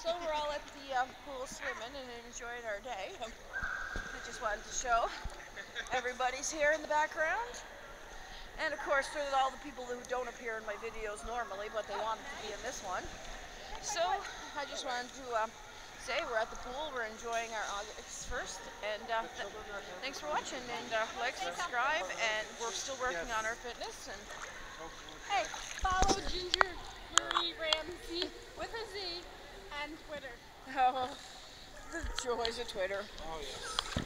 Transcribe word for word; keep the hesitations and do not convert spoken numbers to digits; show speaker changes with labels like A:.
A: So we're all at the uh, pool swimming and enjoying our day. I just wanted to show everybody's here in the background. And of course, there's all the people who don't appear in my videos normally, but they wanted to be in this one. So I just wanted to uh, say we're at the pool, we're enjoying our August first, and uh, th thanks for watching, and uh, like, subscribe, and we're still working on our fitness. And
B: hey, follow Ginger Marie Ramsey with a Z and Twitter.
A: Oh, the joys of Twitter.
C: Oh, yes.